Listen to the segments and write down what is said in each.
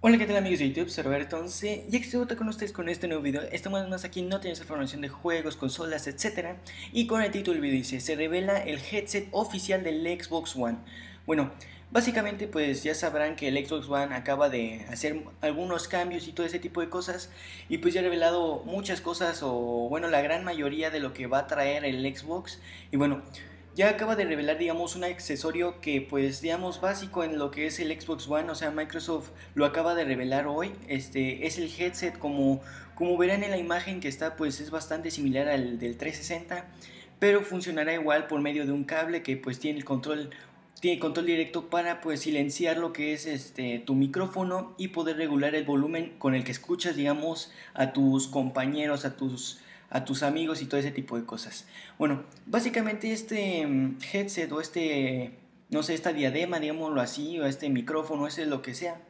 Hola, ¿qué tal amigos de YouTube? Soy Roberto 11 y aquí estoy con ustedes con este nuevo video. Estamos más aquí, no tenemos información de juegos, consolas, etcétera. Y con el título del video dice, se revela el headset oficial del Xbox One. Bueno, básicamente pues ya sabrán que el Xbox One acaba de hacer algunos cambios y todo ese tipo de cosas. Y pues ya ha revelado muchas cosas o bueno, la gran mayoría de lo que va a traer el Xbox. Y bueno, ya acaba de revelar, digamos, un accesorio que, pues, digamos, básico en lo que es el Xbox One, o sea, Microsoft lo acaba de revelar hoy, es el headset, como verán en la imagen que está, pues, es bastante similar al del 360, pero funcionará igual por medio de un cable que, pues, tiene control directo para, pues, silenciar lo que es, tu micrófono y poder regular el volumen con el que escuchas, digamos, a tus compañeros, a tus amigos y todo ese tipo de cosas. Bueno, básicamente este headset o no sé, esta diadema, digámoslo así, o este micrófono, ese lo que sea,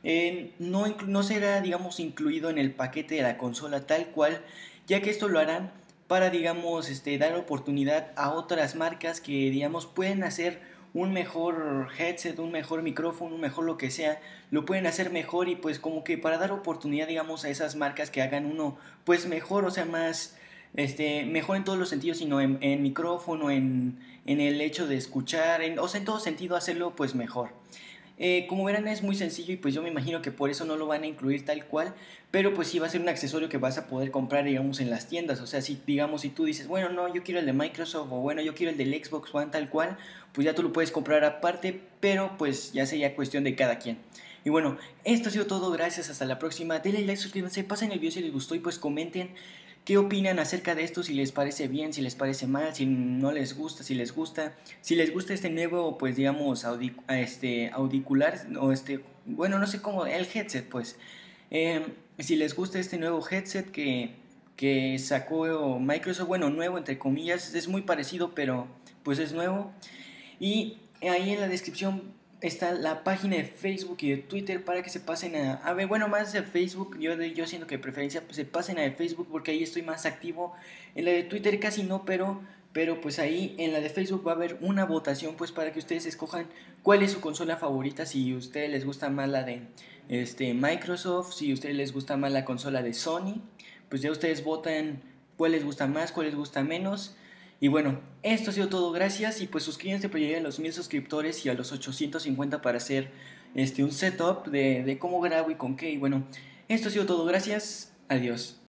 no será, digamos, incluido en el paquete de la consola tal cual, ya que esto lo harán para, digamos, dar oportunidad a otras marcas que, digamos, pueden hacer un mejor headset, un mejor micrófono, un mejor lo que sea, lo pueden hacer mejor y pues como que para dar oportunidad, digamos, a esas marcas que hagan uno, pues mejor, o sea, más mejor en todos los sentidos, sino en micrófono, en el hecho de escuchar, o sea, en todo sentido hacerlo pues mejor. Como verán es muy sencillo y pues yo me imagino que por eso no lo van a incluir tal cual, pero pues sí va a ser un accesorio que vas a poder comprar digamos en las tiendas, o sea, si digamos si tú dices, bueno, no, yo quiero el de Microsoft o bueno, yo quiero el del Xbox One tal cual, pues ya tú lo puedes comprar aparte, pero pues ya sería cuestión de cada quien. Y bueno, esto ha sido todo, gracias, hasta la próxima, denle like, suscríbanse, pasen el video si les gustó y pues comenten qué opinan acerca de esto, si les parece bien, si les parece mal, si no les gusta, si les gusta este nuevo, pues digamos, auricular, o bueno, no sé cómo, el headset, pues, si les gusta este nuevo headset que sacó Microsoft, bueno, nuevo entre comillas, es muy parecido, pero pues es nuevo. Y ahí en la descripción está la página de Facebook y de Twitter para que se pasen a ver, bueno, más de Facebook, yo siento que de preferencia pues se pasen a de Facebook porque ahí estoy más activo. En la de Twitter casi no, pero pues ahí en la de Facebook va a haber una votación pues para que ustedes escojan cuál es su consola favorita, si a ustedes les gusta más la de Microsoft, si a ustedes les gusta más la consola de Sony, pues ya ustedes votan cuál les gusta más, cuál les gusta menos. Y bueno, esto ha sido todo, gracias y pues suscríbanse para llegar a los 1000 suscriptores y a los 850 para hacer un setup de cómo grabo y con qué. Y bueno, esto ha sido todo, gracias, adiós.